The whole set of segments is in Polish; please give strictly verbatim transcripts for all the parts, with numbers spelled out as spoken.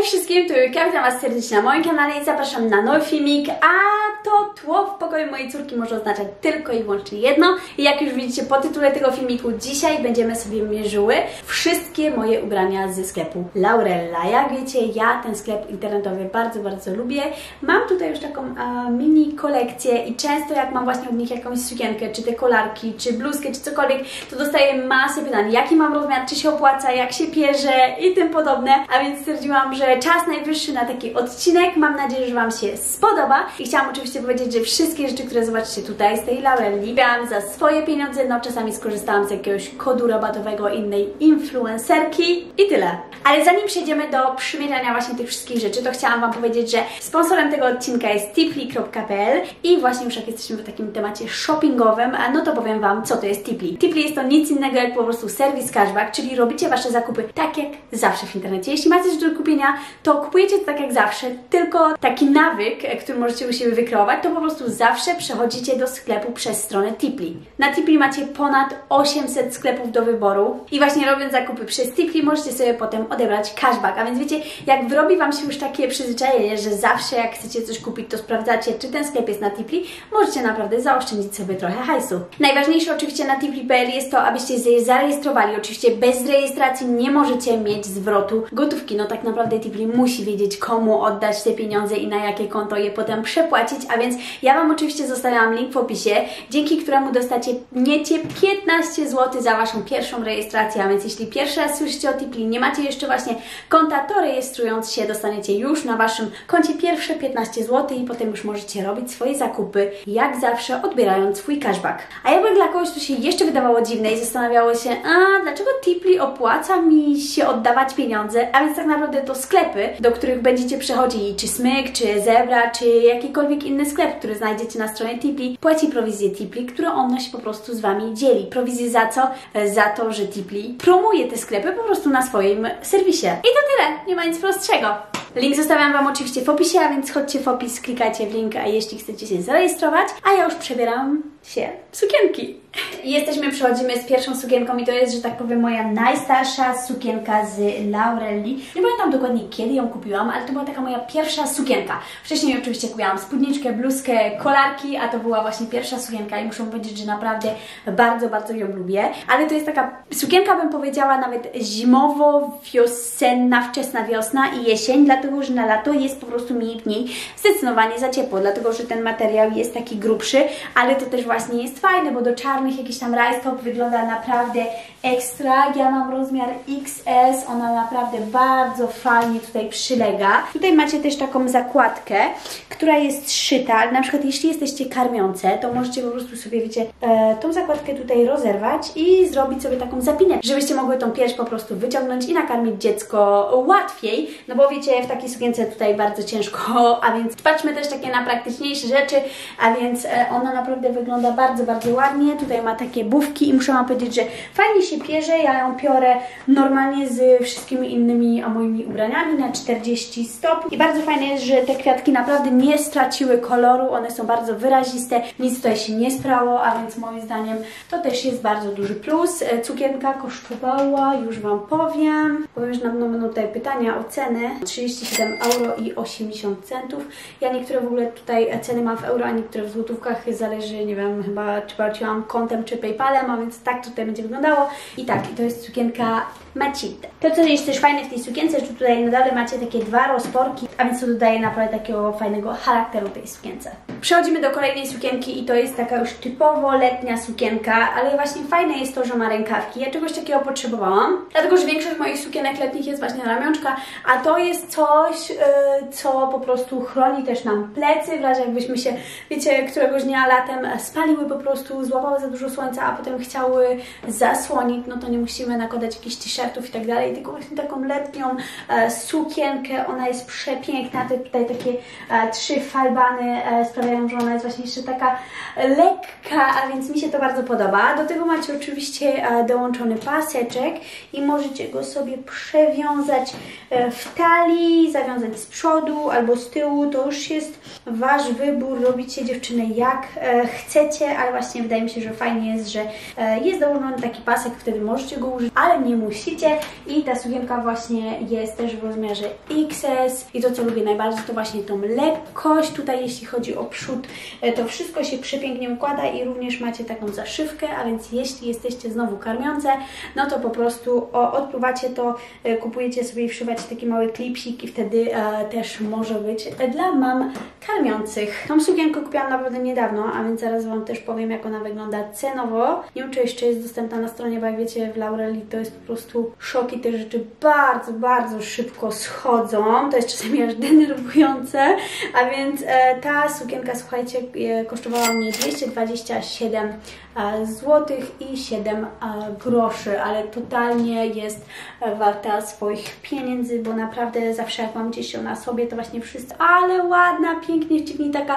Hej wszystkim, tu Julka, witam Was serdecznie na moim kanale i zapraszam na nowy filmik, a to tło w pokoju mojej córki może oznaczać tylko i wyłącznie jedno. I jak już widzicie po tytule tego filmiku, dzisiaj będziemy sobie mierzyły wszystkie moje ubrania ze sklepu Laurella. Jak wiecie, ja ten sklep internetowy bardzo, bardzo lubię. Mam tutaj już taką a, mini kolekcję i często jak mam właśnie od nich jakąś sukienkę, czy te kolarki, czy bluzkę, czy cokolwiek, to dostaję masę pytań, jaki mam rozmiar, czy się opłaca, jak się pierze i tym podobne. A więc stwierdziłam, że czas najwyższy na taki odcinek. Mam nadzieję, że Wam się spodoba i chciałam oczywiście powiedzieć, że wszystkie rzeczy, które zobaczycie tutaj z tej Laurelli, brałam za swoje pieniądze, no czasami skorzystałam z jakiegoś kodu rabatowego innej influencerki i tyle. Ale zanim przejdziemy do przymierzania właśnie tych wszystkich rzeczy, to chciałam Wam powiedzieć, że sponsorem tego odcinka jest tipli kropka p l i właśnie już jak jesteśmy w takim temacie shoppingowym, no to powiem Wam, co to jest Tipli. Tipli jest to nic innego jak po prostu serwis cashback, czyli robicie Wasze zakupy tak jak zawsze w internecie. Jeśli macie coś do kupienia, to kupujecie to tak jak zawsze, tylko taki nawyk, który możecie u siebie wykreować, to po prostu zawsze przechodzicie do sklepu przez stronę Tipli. Na Tipli macie ponad osiemset sklepów do wyboru i właśnie robiąc zakupy przez Tipli możecie sobie potem odebrać cashback. A więc wiecie, jak wyrobi Wam się już takie przyzwyczajenie, że zawsze jak chcecie coś kupić, to sprawdzacie, czy ten sklep jest na Tipli, możecie naprawdę zaoszczędzić sobie trochę hajsu. Najważniejsze oczywiście na tipli kropka p l jest to, abyście się zarejestrowali. Oczywiście bez rejestracji nie możecie mieć zwrotu gotówki. No tak naprawdę Tipli musi wiedzieć, komu oddać te pieniądze i na jakie konto je potem przepłacić, a więc ja Wam oczywiście zostawiam link w opisie, dzięki któremu dostacie niecie piętnaście złotych za Waszą pierwszą rejestrację, a więc jeśli pierwszy raz słyszycie o Tipli, nie macie jeszcze właśnie konta, to rejestrując się dostaniecie już na Waszym koncie pierwsze piętnaście złotych i potem już możecie robić swoje zakupy, jak zawsze odbierając swój cashback. A jakby dla kogoś to się jeszcze wydawało dziwne i zastanawiało się, a dlaczego Tipli opłaca mi się oddawać pieniądze, a więc tak naprawdę to sklepy, do których będziecie przechodzili, czy Smyk, czy Zebra, czy jakikolwiek inny sklep, który znajdziecie na stronie Tipli, płaci prowizję Tipli, którą ona się po prostu z Wami dzieli. Prowizję za co? Za to, że Tipli promuje te sklepy po prostu na swoim serwisie. I to tyle, nie ma nic prostszego. Link zostawiam Wam oczywiście w opisie, a więc chodźcie w opis, klikajcie w link, a jeśli chcecie się zarejestrować, a ja już przebieram się w sukienki. Jesteśmy, przechodzimy z pierwszą sukienką i to jest, że tak powiem, moja najstarsza sukienka z Laurelli. Nie pamiętam dokładnie kiedy ją kupiłam, ale to była taka moja pierwsza sukienka. Wcześniej oczywiście kupiłam spódniczkę, bluzkę, kolarki, a to była właśnie pierwsza sukienka i muszę powiedzieć, że naprawdę bardzo, bardzo ją lubię. Ale to jest taka sukienka, bym powiedziała, nawet zimowo-wiosenna, wczesna wiosna i jesień, dlatego, że na lato jest po prostu mi w niej zdecydowanie za ciepło, dlatego, że ten materiał jest taki grubszy, ale to też właśnie jest fajne, bo do czarnych jakiś tam rajstop wygląda naprawdę ekstra. Ja mam rozmiar X S, ona naprawdę bardzo fajnie tutaj przylega. Tutaj macie też taką zakładkę, która jest szyta, ale na przykład jeśli jesteście karmiące, to możecie po prostu sobie, wiecie, e, tą zakładkę tutaj rozerwać i zrobić sobie taką zapinę, żebyście mogły tą pierś po prostu wyciągnąć i nakarmić dziecko łatwiej, no bo wiecie, w takiej sukience tutaj bardzo ciężko, a więc patrzmy też takie na praktyczniejsze rzeczy, a więc e, ona naprawdę wygląda bardzo, bardzo ładnie. Tutaj ma takie bufki i muszę Wam powiedzieć, że fajnie się pierze. Ja ją piorę normalnie z wszystkimi innymi moimi ubraniami na czterdzieści stopni i bardzo fajne jest, że te kwiatki naprawdę nie straciły koloru, one są bardzo wyraziste, nic tutaj się nie sprało, a więc moim zdaniem to też jest bardzo duży plus. Cukienka kosztowała, już Wam powiem, powiem, że na pewno będą tutaj pytania o ceny, trzydzieści siedem euro i osiemdziesiąt centów. Ja niektóre w ogóle tutaj ceny mam w euro, a niektóre w złotówkach, zależy, nie wiem, chyba czy płaciłam kontem czy PayPalem, a więc tak tutaj będzie wyglądało. I tak, i to jest sukienka Macite. To, co jest też fajne w tej sukience, że tutaj na dole macie takie dwa rozporki, a więc to dodaje naprawdę takiego fajnego charakteru tej sukience. Przechodzimy do kolejnej sukienki i to jest taka już typowo letnia sukienka, ale właśnie fajne jest to, że ma rękawki. Ja czegoś takiego potrzebowałam, dlatego, że większość moich sukienek letnich jest właśnie na ramionczka, a to jest coś, yy, co po prostu chroni też nam plecy, w razie jakbyśmy się, wiecie, któregoś dnia latem spaliły po prostu, złapały za dużo słońca, a potem chciały zasłonić, no to nie musimy nakładać jakichś t-shirtów i tak dalej, tylko właśnie taką letnią e, sukienkę, ona jest przepiękna, te tutaj takie e, trzy falbany e, sprawiają, że ona jest właśnie jeszcze taka lekka, a więc mi się to bardzo podoba. Do tego macie oczywiście e, dołączony paseczek i możecie go sobie przewiązać e, w talii, zawiązać z przodu albo z tyłu, to już jest Wasz wybór, robicie dziewczyny jak e, chcecie, ale właśnie wydaje mi się, że fajnie jest, że e, jest dołożony taki pasek, wtedy możecie go użyć, ale nie musicie. myślicie. I ta sukienka właśnie jest też w rozmiarze X S i to, co lubię najbardziej, to właśnie tą lekkość. Tutaj jeśli chodzi o przód, to wszystko się przepięknie układa i również macie taką zaszywkę, a więc jeśli jesteście znowu karmiące, no to po prostu o, odpływacie to, kupujecie sobie i wszywacie taki mały klipsik i wtedy e, też może być dla mam karmiących. Tą sukienkę kupiłam naprawdę niedawno, a więc zaraz Wam też powiem, jak ona wygląda cenowo. Nie wiem, czy jeszcze jest dostępna na stronie, bo jak wiecie, w Laureli to jest po prostu szok i te rzeczy bardzo, bardzo szybko schodzą. To jest czasami aż denerwujące, a więc e, ta sukienka, słuchajcie, e, kosztowała mnie dwieście dwadzieścia siedem złotych i siedem groszy, ale totalnie jest warta swoich pieniędzy, bo naprawdę zawsze jak mam gdzieś ją na sobie, to właśnie wszyscy, ale ładna, pięknie ścignie, taka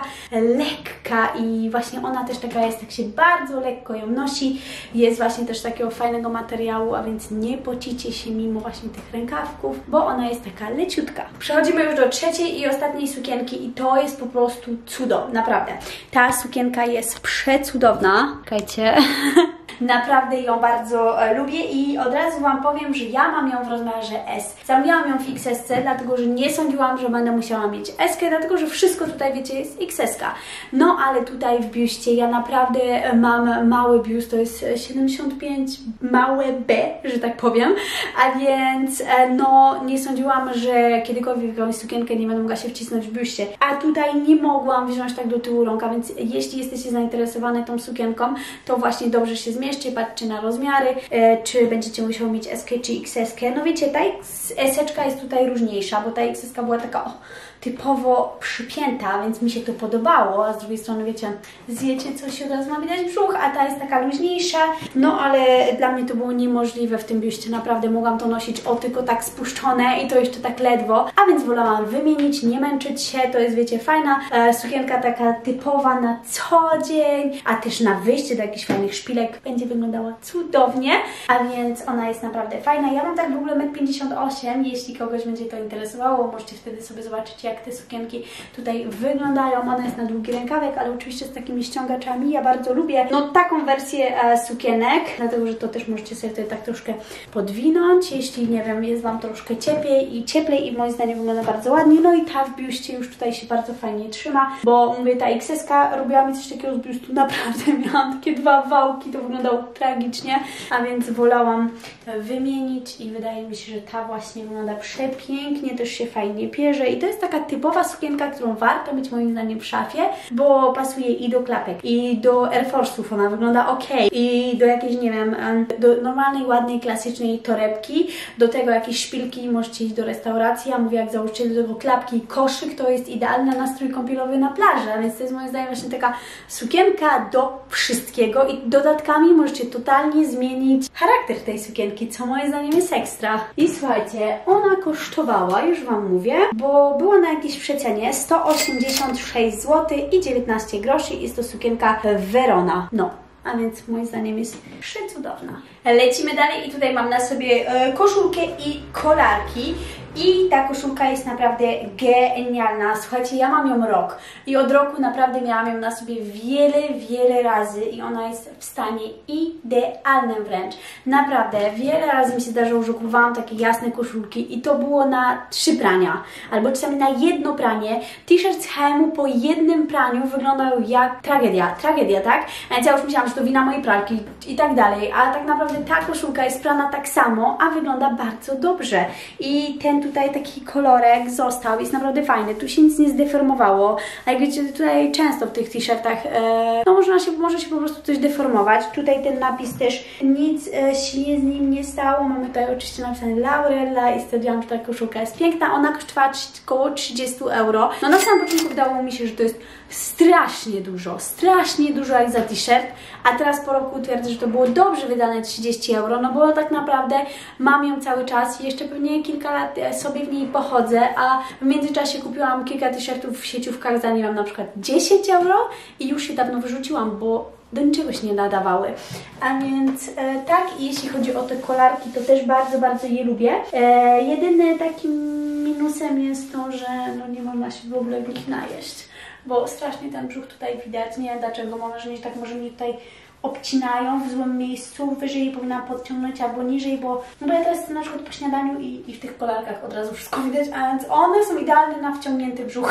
lekka i właśnie ona też taka jest, tak się bardzo lekko ją nosi, jest właśnie też takiego fajnego materiału, a więc nie pocicie się mimo właśnie tych rękawków, bo ona jest taka leciutka. Przechodzimy już do trzeciej i ostatniej sukienki i to jest po prostu cudo, naprawdę. Ta sukienka jest przecudowna. Czekajcie. Naprawdę ją bardzo e, lubię i od razu Wam powiem, że ja mam ją w rozmiarze S. Zamówiłam ją w X S C, dlatego że nie sądziłam, że będę musiała mieć S, dlatego że wszystko tutaj, wiecie, jest X S ka. No ale tutaj w biuście ja naprawdę mam mały biust, to jest siedemdziesiąt pięć, małe B, że tak powiem, a więc e, no nie sądziłam, że kiedykolwiek jakąś sukienkę nie będę mogła się wcisnąć w biuście. A tutaj nie mogłam wziąć tak do tyłu rąk, a więc jeśli jesteście zainteresowane tą sukienką, to właśnie dobrze się zmieści. Patrzcie na rozmiary, e, czy będziecie musiały mieć S K czy X S K. No wiecie, ta S ka jest tutaj różniejsza, bo ta X S ka była taka o, typowo przypięta, więc mi się to podobało, a z drugiej strony, wiecie, zjecie coś i od razu ma widać brzuch, a ta jest taka luźniejsza, no ale dla mnie to było niemożliwe w tym biuście, naprawdę mogłam to nosić o tylko tak spuszczone i to jeszcze tak ledwo, a więc wolałam wymienić, nie męczyć się, to jest, wiecie, fajna e, sukienka taka typowa na co dzień, a też na wyjście do jakichś fajnych szpilek będzie wyglądała cudownie, a więc ona jest naprawdę fajna. Ja mam tak w ogóle metr pięćdziesiąt osiem, jeśli kogoś będzie to interesowało, możecie wtedy sobie zobaczyć, jak te sukienki tutaj wyglądają. Ona jest na długi rękawek, ale oczywiście z takimi ściągaczami. Ja bardzo lubię no taką wersję e, sukienek, dlatego że to też możecie sobie tutaj tak troszkę podwinąć, jeśli, nie wiem, jest Wam troszkę cieplej i cieplej i moim zdaniem wygląda bardzo ładnie. No i ta w biuście już tutaj się bardzo fajnie trzyma, bo mówię, ta X S ka robiła mi coś takiego z biustu, naprawdę miałam takie dwa wałki, to wyglądało tragicznie, a więc wolałam wymienić i wydaje mi się, że ta właśnie wygląda przepięknie, też się fajnie bierze i to jest taka typowa sukienka, którą warto mieć moim zdaniem w szafie, bo pasuje i do klapek, i do Air Force'ów, ona wygląda ok, i do jakiejś, nie wiem, do normalnej, ładnej, klasycznej torebki, do tego jakieś szpilki, możecie iść do restauracji, ja mówię, jak założycie do tego klapki i koszyk, to jest idealny nastrój kąpielowy na plaży, a więc to jest moim zdaniem właśnie taka sukienka do wszystkiego i dodatkami możecie totalnie zmienić charakter tej sukienki, co moim zdaniem jest ekstra. I słuchajcie, ona kosztowała, już Wam mówię, bo była na jakiejś przecenie sto osiemdziesiąt sześć złotych i dziewiętnaście groszy. Jest to sukienka Verona. No, a więc moim zdaniem jest przecudowna. Lecimy dalej i tutaj mam na sobie e, koszulkę i kolarki. I ta koszulka jest naprawdę genialna. Słuchajcie, ja mam ją rok i od roku naprawdę miałam ją na sobie wiele, wiele razy i ona jest w stanie idealnym wręcz. Naprawdę, wiele razy mi się zdarzyło, że kupowałam takie jasne koszulki i to było na trzy prania, albo czasami na jedno pranie. T-shirt z H M u po jednym praniu wyglądał jak tragedia, tragedia, tak? A więc ja już myślałam, że to wina mojej pralki i tak dalej, a tak naprawdę ta koszulka jest prana tak samo, a wygląda bardzo dobrze. I ten tutaj taki kolorek został, jest naprawdę fajny, tu się nic nie zdeformowało, a jak wiecie, tutaj często w tych t-shirtach e, no można się, może się po prostu coś deformować. Tutaj ten napis też, nic e, się z nim nie stało, mamy tutaj oczywiście napisane Laurella i stwierdziłam, że ta koszulka jest piękna, ona kosztowała około trzydzieści euro. No na samym początku wydawało mi się, że to jest strasznie dużo, strasznie dużo jak za t-shirt, a teraz po roku twierdzę, że to było dobrze wydane trzydzieści euro, no bo tak naprawdę mam ją cały czas i jeszcze pewnie kilka lat sobie w niej pochodzę, a w międzyczasie kupiłam kilka t-shirtów w sieciówkach za, nie wiem, na przykład dziesięć euro i już się dawno wyrzuciłam, bo do niczego się nie nadawały. A więc e, tak, i jeśli chodzi o te kolarki, to też bardzo, bardzo je lubię. E, jedyny takim minusem jest to, że no nie można się w ogóle w nich najeść, bo strasznie ten brzuch tutaj widać, nie wiem dlaczego, mam wrażenie, że tak może mnie tutaj obcinają w złym miejscu, wyżej powinnam podciągnąć albo niżej, bo, no bo ja teraz jestem na przykład po śniadaniu i, i w tych kolarkach od razu wszystko widać, a więc one są idealne na wciągnięty brzuch.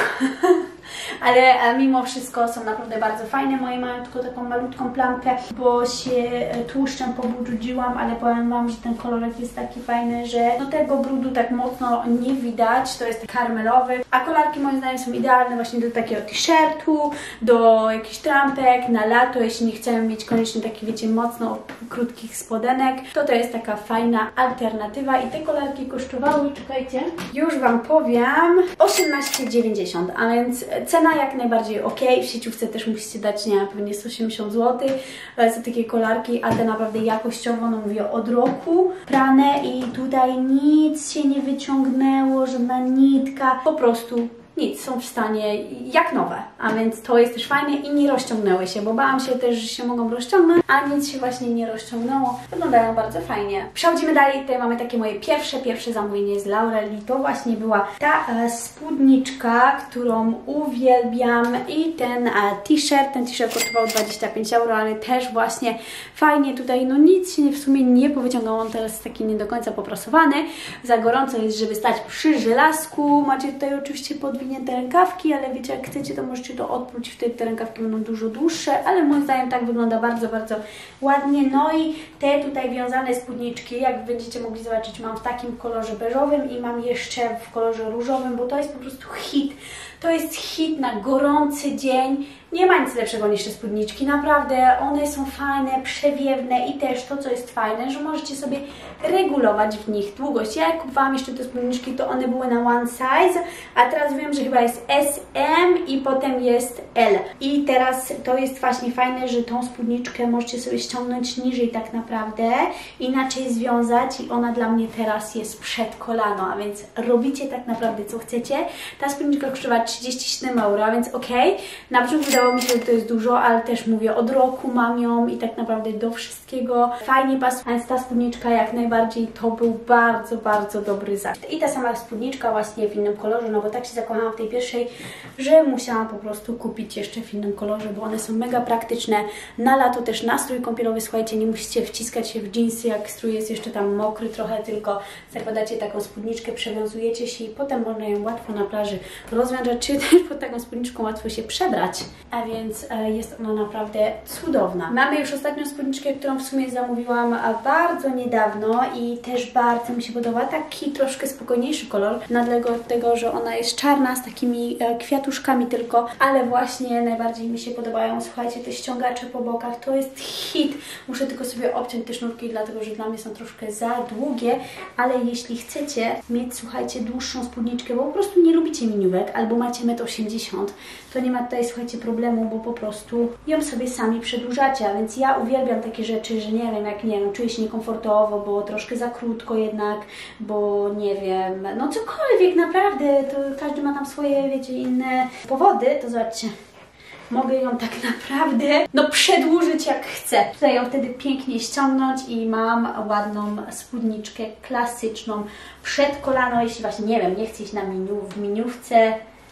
Ale e, mimo wszystko są naprawdę bardzo fajne. Moje mają tylko taką malutką plamkę, bo się e, tłuszczem pobrudziłam, ale powiem Wam, że ten kolorek jest taki fajny, że no tego brudu tak mocno nie widać. To jest karmelowy, a kolarki moim zdaniem są idealne właśnie do takiego t-shirtu, do jakichś trampek, na lato, jeśli nie chcemy mieć koniecznie takich, wiecie, mocno krótkich spodenek, to to jest taka fajna alternatywa i te kolarki kosztowały, czekajcie, już Wam powiem, osiemnaście dziewięćdziesiąt, a więc cena jak najbardziej ok. W sieciówce też musicie dać, nie wiem, pewnie sto osiemdziesiąt złotych za takie kolarki, a te naprawdę jakościowo, no mówię, od roku prane i tutaj nic się nie wyciągnęło, żadna nitka, po prostu nic, są w stanie jak nowe, a więc to jest też fajne i nie rozciągnęły się, bo bałam się też, że się mogą rozciągnąć, a nic się właśnie nie rozciągnęło. Wyglądają bardzo fajnie. Przechodzimy dalej, tutaj mamy takie moje pierwsze, pierwsze zamówienie z Laureli. To właśnie była ta e, spódniczka, którą uwielbiam i ten e, t-shirt, ten t-shirt kosztował dwadzieścia pięć euro, ale też właśnie fajnie tutaj, no nic się w sumie nie powyciągało, on teraz taki nie do końca poprasowany. Za gorąco jest, żeby stać przy żelazku. Macie tutaj oczywiście podwójne te rękawki, ale wiecie, jak chcecie, to możecie to odpróć, wtedy te rękawki będą dużo dłuższe, ale moim zdaniem tak wygląda bardzo, bardzo ładnie. No i te tutaj wiązane spódniczki, jak będziecie mogli zobaczyć, mam w takim kolorze beżowym i mam jeszcze w kolorze różowym, bo to jest po prostu hit. To jest hit na gorący dzień. Nie ma nic lepszego niż te spódniczki. Naprawdę one są fajne, przewiewne i też to, co jest fajne, że możecie sobie regulować w nich długość. Ja jak kupowałam jeszcze te spódniczki, to one były na one size, a teraz wiem, że chyba jest S M i potem jest L. I teraz to jest właśnie fajne, że tą spódniczkę możecie sobie ściągnąć niżej tak naprawdę, inaczej związać i ona dla mnie teraz jest przed kolano, a więc robicie tak naprawdę co chcecie. Ta spódniczka kosztowała trzydzieści siedem euro, a więc ok. Na początku wydało mi się, że to jest dużo, ale też mówię, od roku mam ją i tak naprawdę do wszystkiego fajnie pasuje, a więc ta spódniczka jak najbardziej to był bardzo, bardzo dobry zakup. I ta sama spódniczka właśnie w innym kolorze, no bo tak się zakochałam w tej pierwszej, że musiałam po prostu kupić jeszcze w innym kolorze, bo one są mega praktyczne. Na lato też nastrój kąpielowy, słuchajcie, nie musicie wciskać się w dżinsy, jak strój jest jeszcze tam mokry trochę, tylko zakładacie taką spódniczkę, przewiązujecie się i potem można ją łatwo na plaży rozwiązać, czy też pod taką spódniczką łatwo się przebrać, a więc e, jest ona naprawdę cudowna. Mamy już ostatnią spódniczkę, którą w sumie zamówiłam bardzo niedawno i też bardzo mi się podoba, taki troszkę spokojniejszy kolor, dlatego tego, że ona jest czarna z takimi e, kwiatuszkami tylko, ale właśnie najbardziej mi się podobają, słuchajcie, te ściągacze po bokach, to jest hit. Muszę tylko sobie obciąć te sznurki, dlatego że dla mnie są troszkę za długie, ale jeśli chcecie mieć, słuchajcie, dłuższą spódniczkę, bo po prostu nie lubicie miniówek, albo macie metr osiemdziesiąt, to nie ma tutaj, słuchajcie, problemu, bo po prostu ją sobie sami przedłużacie, a więc ja uwielbiam takie rzeczy, że nie wiem, jak nie wiem, czuję się niekomfortowo, bo troszkę za krótko jednak, bo nie wiem, no cokolwiek naprawdę, to każdy ma tam swoje, wiecie, inne powody, to zobaczcie. Mogę ją tak naprawdę, no, przedłużyć jak chcę. Tutaj ją wtedy pięknie ściągnąć i mam ładną spódniczkę klasyczną przed kolano, jeśli właśnie, nie wiem, nie chcę iść na miniu, w miniówce,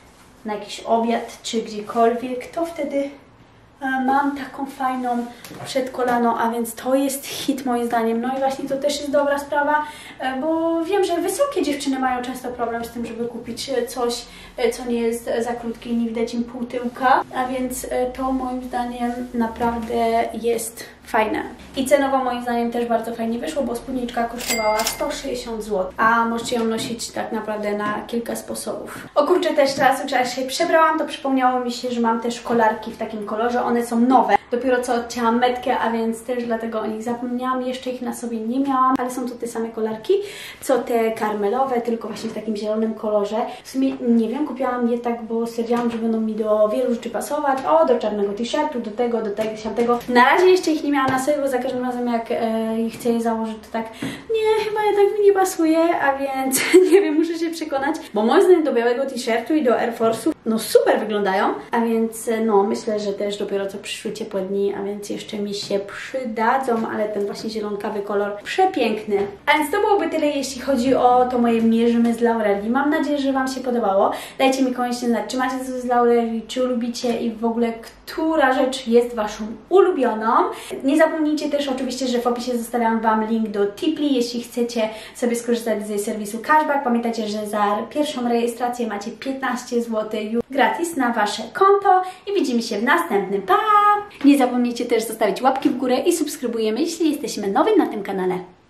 na jakiś obiad czy gdziekolwiek, to wtedy mam taką fajną przed kolano, a więc to jest hit moim zdaniem. No i właśnie to też jest dobra sprawa, bo wiem, że wysokie dziewczyny mają często problem z tym, żeby kupić coś, co nie jest za krótkie i nie widać im pół tyłka, a więc to moim zdaniem naprawdę jest fajne. I cenowo moim zdaniem też bardzo fajnie wyszło, bo spódniczka kosztowała sto sześćdziesiąt złotych, a możecie ją nosić tak naprawdę na kilka sposobów. O kurczę, też teraz czas się przebrałam, to przypomniało mi się, że mam też kolarki w takim kolorze, one są nowe. Dopiero co odcięłam metkę, a więc też dlatego o nich zapomniałam, jeszcze ich na sobie nie miałam, ale są to te same kolarki, co te karmelowe, tylko właśnie w takim zielonym kolorze. W sumie nie wiem, kupiłam je tak, bo stwierdziłam, że będą mi do wielu rzeczy pasować. O, do czarnego t-shirtu, do tego, do tego, siamtego. Na razie jeszcze ich nie miałam na sobie, bo za każdym razem jak e, chcę je założyć, to tak nie, chyba jednak mi nie pasuje, a więc nie wiem, muszę się przekonać, bo moim zdaniem do białego t-shirtu i do Air Force'ów no super wyglądają, a więc no myślę, że też dopiero co przyszły ciepłe dni, a więc jeszcze mi się przydadzą, ale ten właśnie zielonkawy kolor przepiękny. A więc to byłoby tyle, jeśli chodzi o to moje mierzymy z Laureli. Mam nadzieję, że Wam się podobało. Dajcie mi koniecznie znać, czy macie coś z Laureli, czy lubicie i w ogóle która rzecz jest Waszą ulubioną. Nie zapomnijcie też oczywiście, że w opisie zostawiam Wam link do Tipli, jeśli chcecie sobie skorzystać z serwisu Cashback. Pamiętajcie, że za pierwszą rejestrację macie piętnaście złotych gratis na Wasze konto i widzimy się w następnym. Pa! Nie zapomnijcie też zostawić łapki w górę i subskrybujemy, jeśli jesteśmy nowi na tym kanale.